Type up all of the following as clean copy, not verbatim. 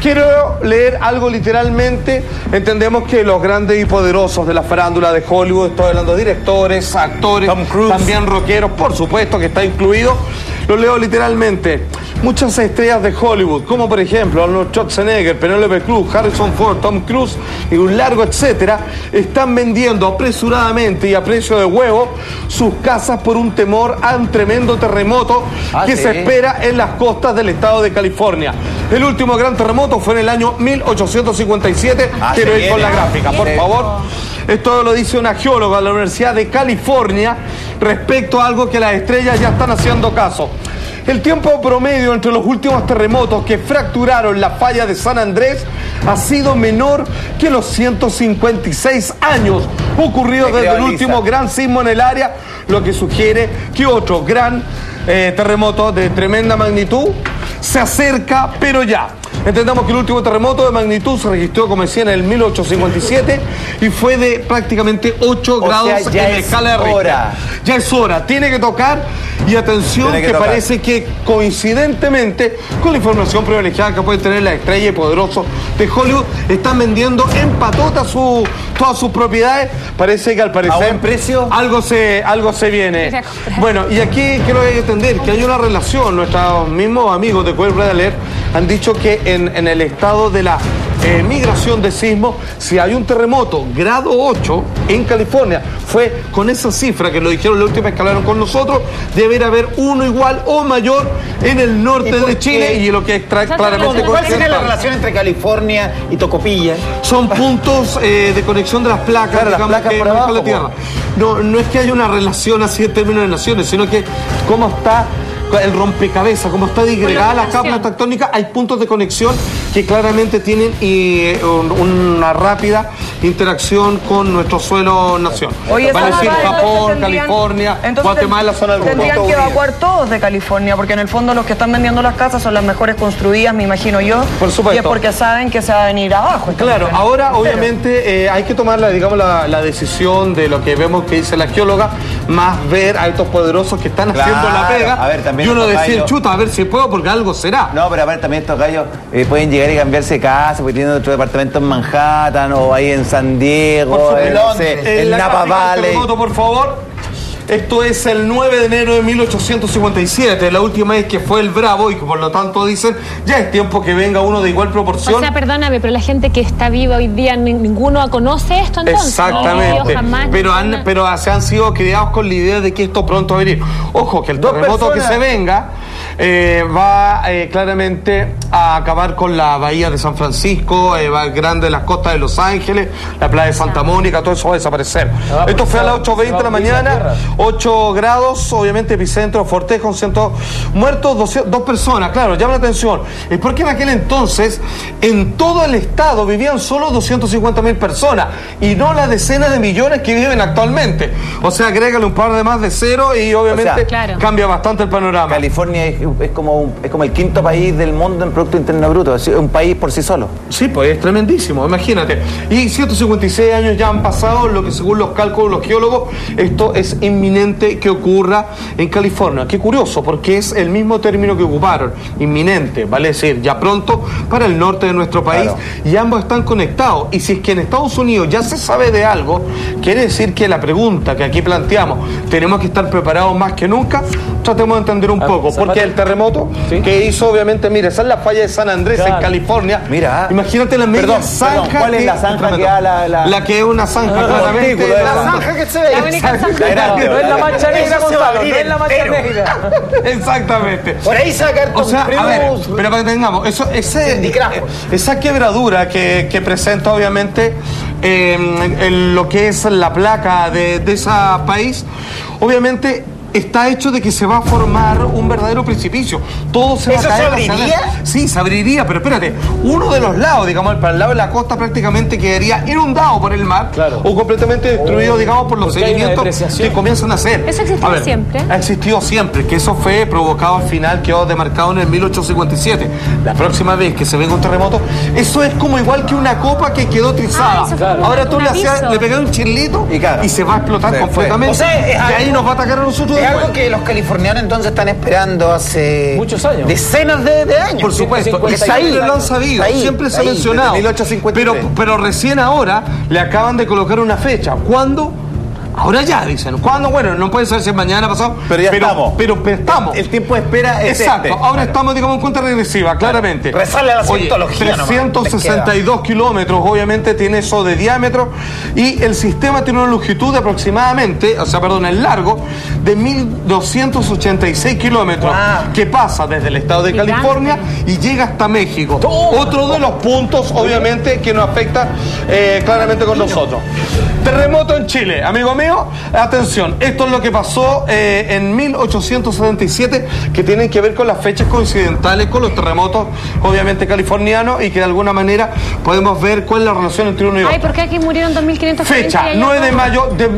quiero leer algo literalmente. Entendemos que los grandes y poderosos de la farándula de Hollywood, estoy hablando de directores, actores, Tom Cruise, también rockeros, por supuesto que está incluido. Lo leo literalmente. Muchas estrellas de Hollywood, como por ejemplo Arnold Schwarzenegger, Penélope Cruz, Harrison Ford, Tom Cruise y un largo etcétera, están vendiendo apresuradamente y a precio de huevo sus casas por un temor a un tremendo terremoto que se espera en las costas del estado de California. El último gran terremoto fue en el año 1857. Quiero ir con la gráfica, por favor. Esto lo dice una geóloga de la Universidad de California respecto a algo que las estrellas ya están haciendo caso. El tiempo promedio entre los últimos terremotos que fracturaron la falla de San Andrés ha sido menor que los 156 años ocurridos desde el último gran sismo en el área, lo que sugiere que otro gran terremoto de tremenda magnitud se acerca, pero ya. Entendamos que el último terremoto de magnitud se registró, como decía, en el 1857 y fue de prácticamente 8 grados en la escala de Richter. Ya es hora, tiene que tocar. Y atención, que parece que coincidentemente con la información privilegiada que pueden tener las estrellas y poderosos de Hollywood, están vendiendo en patota todas sus propiedades. Parece que al parecer ¿a buen precio? algo se viene. Bueno, y aquí quiero entender que hay una relación. Nuestros mismos amigos de Cover Red Alert han dicho que en el estado de la migración de sismo, si hay un terremoto grado 8 en California, fue con esa cifra que lo dijeron la última vez que hablaron con nosotros, debe haber uno igual o mayor en el norte de Chile, y lo que es claramente... ¿Cuál sería la relación entre California y Tocopilla? Son puntos de conexión de las placas, claro, digamos, las placas por abajo, la Tierra. No es que haya una relación así en términos de naciones, sino que cómo está el rompecabezas, como está disgregada las capas tectónicas, hay puntos de conexión que claramente tienen una rápida interacción con nuestro suelo nación. Oye, van a decir Japón, California, Guatemala son algunos. Tendrían que evacuar todos de California, porque en el fondo los que están vendiendo las casas son las mejores construidas, me imagino yo. Por supuesto. Y es porque saben que se va a venir abajo. Claro, ahora obviamente hay que tomar la decisión de lo que vemos que dice la geóloga, más ver a estos poderosos que están haciendo la pega. A ver, también y uno decir, chuta, a ver si puedo, porque algo será. No, pero a ver, también estos gallos pueden llegar y cambiarse de casa, porque tienen otro departamento en Manhattan o ahí en San Diego, en Napa Valley. Por favor. Esto es el 9 de enero de 1857, la última vez que fue el Bravo, y que por lo tanto dicen, ya es tiempo que venga uno de igual proporción. O sea, perdóname, pero la gente que está viva hoy día, ninguno conoce esto entonces. Exactamente, pero se han sido criados con la idea de que esto pronto va a venir. Ojo, que el terremoto que se venga va claramente a acabar con la bahía de San Francisco, va grande las costas de Los Ángeles, la playa de Santa Mónica, todo eso va a desaparecer. Esto fue a las 8:20 de la mañana. 8 grados, obviamente epicentro, Fortejo, 100 muertos, 2 personas. Claro, llama la atención. Es porque en aquel entonces, en todo el estado vivían solo 250.000 personas y no las decenas de millones que viven actualmente. O sea, agrégale un par de más de cero y obviamente cambia bastante el panorama. California es como el quinto país del mundo en Producto Interno Bruto, es un país por sí solo. Sí, pues es tremendísimo, imagínate. Y 156 años ya han pasado, lo que según los cálculos de los geólogos, esto es inminente que ocurra en California. Qué curioso, porque es el mismo término que ocuparon, inminente, vale decir, ya pronto para el norte de nuestro país, y ambos están conectados. Y si es que en Estados Unidos ya se sabe de algo, quiere decir que la pregunta que aquí planteamos, tenemos que estar preparados más que nunca. Tratemos de entender un poco, porque el terremoto que hizo, obviamente, mira, esa es la falla de San Andrés en California. Mira, imagínate la media zanja. ¿Cuál es la zanja que da la que es una zanja, claramente? La zanja que se ve. No es la mancha negra, Gonzalo, no es la mancha negra. Exactamente. Por ahí sacar o sea, a ver, pero para que tengamos esa quebradura que presenta obviamente lo que es la placa de ese país, obviamente está hecho de que se va a formar un verdadero precipicio. Todo se va a caer. ¿Eso se abriría? Sí, se abriría, pero espérate, uno de los lados, digamos, para el lado de la costa prácticamente quedaría inundado por el mar, o completamente destruido, digamos, por los sedimentos que comienzan a hacer. ¿Eso existió siempre? Ha existido siempre, que eso fue provocado al final, quedó demarcado en el 1857. La próxima vez que se venga un terremoto, eso es como igual que una copa que quedó trizada. Ahora tú le pegas un chirlito y se va a explotar completamente. Y ahí nos va a atacar a nosotros Es algo que los californianos entonces están esperando hace muchos años. Decenas de años. Por supuesto, y siempre lo han sabido, siempre se ha mencionado. 1853. Pero recién ahora le acaban de colocar una fecha. ¿Cuándo? Ahora ya, dicen. ¿Cuándo? Bueno, no puede ser si es mañana, pasado. Pero ya estamos. Pero estamos. El tiempo de espera es exacto. Ahora estamos, digamos, en cuenta regresiva, claramente. Resale a la cientología. 362 kilómetros, obviamente, tiene eso de diámetro. Y el sistema tiene una longitud de aproximadamente, el largo, de 1.286 kilómetros, que pasa desde el estado de California y llega hasta México. Otro de los puntos, obviamente, que nos afecta claramente con nosotros. Terremoto en Chile, amigo mío. Atención, esto es lo que pasó en 1877, que tienen que ver con las fechas coincidentales con los terremotos, obviamente californianos, y que de alguna manera podemos ver cuál es la relación entre uno y otro. Ay, ¿por qué aquí murieron 2.500? Fecha, 9 de mayo de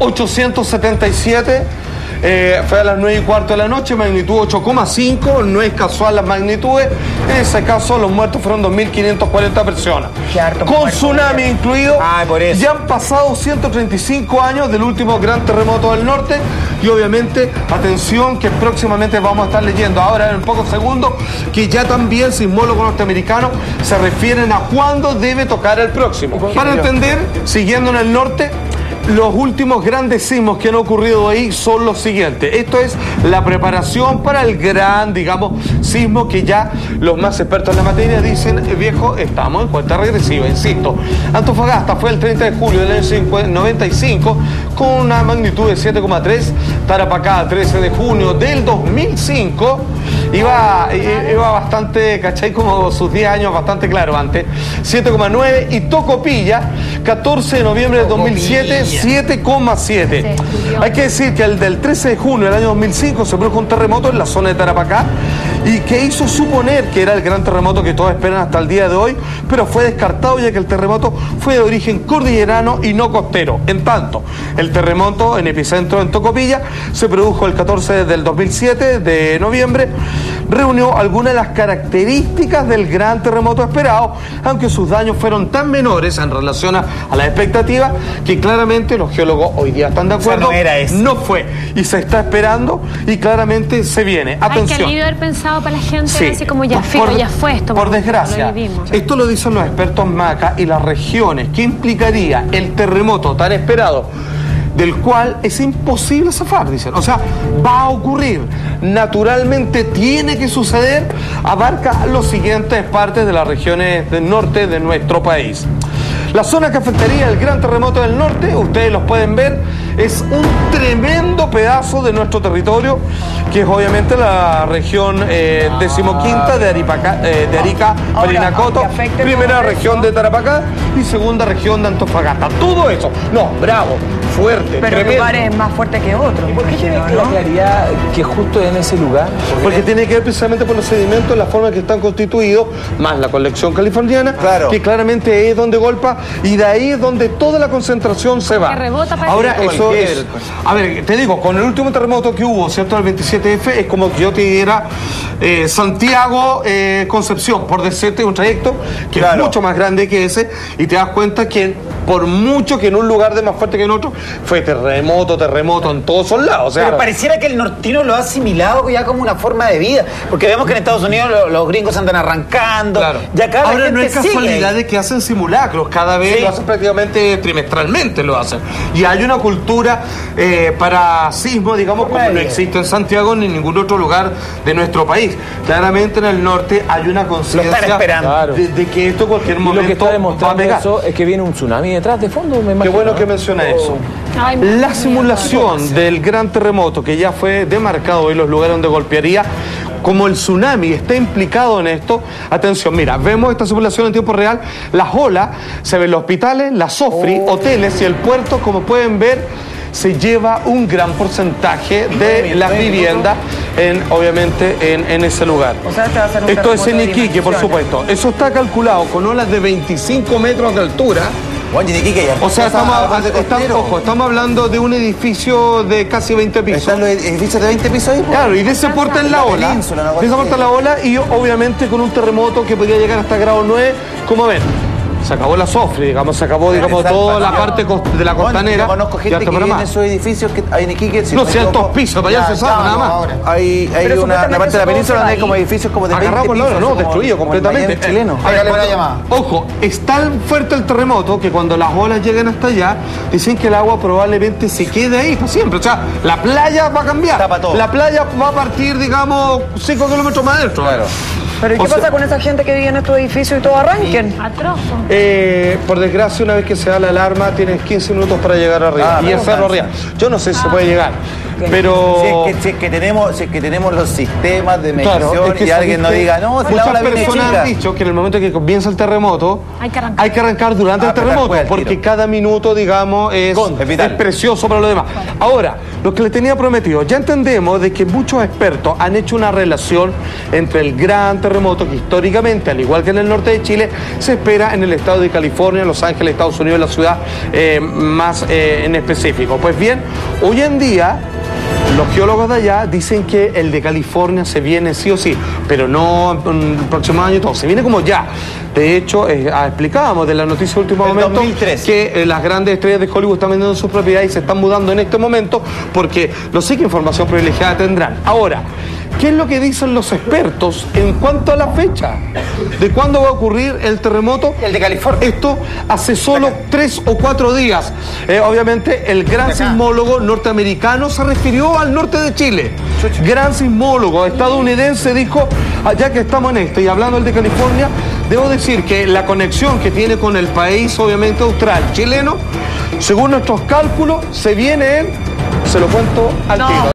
1877. Fue a las 9:15 de la noche, magnitud 8,5, no es casual las magnitudes. En ese caso los muertos fueron 2.540 personas. Con tsunami incluido. Por eso. Ya han pasado 135 años del último gran terremoto del norte y obviamente, atención, que próximamente vamos a estar leyendo ahora en pocos segundos, que ya también sismólogos norteamericanos se refieren a cuándo debe tocar el próximo. Para entender, siguiendo en el norte, los últimos grandes sismos que han ocurrido ahí son los siguientes. Esto es la preparación para el gran, digamos, sismo que ya los más expertos en la materia dicen, viejo, estamos en cuenta regresiva, insisto. Antofagasta fue el 30 de julio del año 95 con una magnitud de 7,3. Tarapacá, 13 de junio del 2005. Iba bastante, ¿cachai? Como sus 10 años, bastante claro antes. 7,9. Y Tocopilla, 14 de noviembre de 2007, 7,7. Hay que decir que el del 13 de junio del año 2005 se produjo un terremoto en la zona de Tarapacá y que hizo suponer que era el gran terremoto que todos esperan hasta el día de hoy, pero fue descartado ya que el terremoto fue de origen cordillerano y no costero. En tanto, el terremoto en epicentro en Tocopilla se produjo el 14 del 2007 de noviembre, reunió algunas de las características del gran terremoto esperado, aunque sus daños fueron tan menores en relación a las expectativas que claramente los geólogos hoy día están de acuerdo. No fue, y se está esperando y claramente se viene. Atención. Hay que alivio haber pensado para la gente, sí, así como ya fue esto. Por desgracia, esto lo dicen los expertos MACA y las regiones. ¿Qué implicaría el terremoto tan esperado? Del cual es imposible zafar, dicen. O sea, va a ocurrir. Naturalmente tiene que suceder. Abarca las siguientes partes de las regiones del norte de nuestro país. La zona que afectaría el gran terremoto del norte, ustedes los pueden ver, es un tremendo pedazo de nuestro territorio, que es obviamente la región 15ª de Arica, Parinacotto, primera región de Tarapacá y segunda región de Antofagasta. Todo eso, bravo, fuerte, pero tremendo. lugares más fuertes que otros. ¿Y por qué tiene la claridad que justo en ese lugar? Porque tiene que ver precisamente por los sedimentos, la forma en que están constituidos, más la colección californiana, que claramente es donde golpa, y de ahí es donde toda la concentración se va. Que rebota para ahora, eso es... A ver, te digo, con el último terremoto que hubo, ¿cierto? El 27F, es como que yo te diera Santiago, Concepción, por decirte un trayecto que es mucho más grande que ese, y te das cuenta que por mucho que en un lugar de más fuerte que en otro, fue terremoto en todos los lados. O sea, pero pareciera que el nortino lo ha asimilado ya como una forma de vida, porque vemos que en Estados Unidos los gringos andan arrancando. Ya cada ahora gente no es casualidad de que hacen simulacros, cada vez lo hacen prácticamente trimestralmente, lo hacen. Y hay una cultura para sismo, digamos, como no existe en Santiago ni en ningún otro lugar de nuestro país. Claramente en el norte hay una conciencia de que esto en cualquier momento lo que está demostrando eso es que viene un tsunami detrás de fondo, me imagino. Qué bueno que menciona eso. La simulación del gran terremoto que ya fue demarcado hoy los lugares donde golpearía, como el tsunami está implicado en esto, atención, mira, vemos esta simulación en tiempo real, las olas, se ven los hospitales, las SOFRI, hoteles y el puerto, como pueden ver, se lleva un gran porcentaje de las viviendas obviamente en ese lugar. O sea, va a ser un esto es en Iquique, por supuesto. Eso está calculado con olas de 25 metros de altura. O sea, estamos hablando de un edificio de casi 20 pisos. ¿Están los edificios de 20 pisos ahí? Claro, y de ese porte en la ola. De ese porte en la ola y obviamente con un terremoto que podría llegar hasta grado 9, como ven. se acabó la Sofri, digamos, se acabó, digamos, toda la parte de la costanera. Yo conozco gente que vive en esos edificios que hay en Iquique. No, si altos pisos, para allá se sabe, nada más. Hay una parte de la península donde hay como edificios como de 20 agarrado por la hora, pisos, no, destruido completamente. Chileno. Ojo, es tan fuerte el terremoto que cuando las olas lleguen hasta allá, dicen que el agua probablemente se quede ahí para siempre. O sea, la playa va a cambiar. Tapa todo. La playa va a partir, digamos, 5 kilómetros más adentro. Claro. Pero ¿y qué pasa con esa gente que vive en estos edificios y todo arranquen? Atroz. Por desgracia, una vez que se da la alarma, tienes 15 minutos para llegar arriba. Y es Cerro Arriba. Yo no sé si se puede llegar. Pero si es que tenemos los sistemas de medición, claro, es que y alguien no diga, no, si la muchas ola viene personas chica. han dicho que en el momento que comienza el terremoto hay que arrancar. durante el terremoto, después al porque tiro. cada minuto, digamos, es precioso para los demás. Ahora, lo que les tenía prometido, ya entendemos de que muchos expertos han hecho una relación entre el gran terremoto que históricamente, al igual que en el norte de Chile, se espera en el estado de California, en Los Ángeles, Estados Unidos, la ciudad más en específico. Pues bien, hoy en día los geólogos de allá dicen que el de California se viene sí o sí, pero no en el próximo año y todo, se viene como ya. De hecho, explicábamos de la noticia de último momento 2013. que las grandes estrellas de Hollywood están vendiendo sus propiedades y se están mudando en este momento porque no sé qué información privilegiada tendrán. Ahora, ¿qué es lo que dicen los expertos en cuanto a la fecha de cuándo va a ocurrir el terremoto? El de California. Esto hace solo 3 o 4 días. Obviamente, el gran sismólogo norteamericano se refirió al norte de Chile. Gran sismólogo estadounidense dijo, ya que estamos en esto y hablando del de California, debo decir que la conexión que tiene con el país, obviamente austral, chileno, según nuestros cálculos, se viene en, se lo cuento al tiro.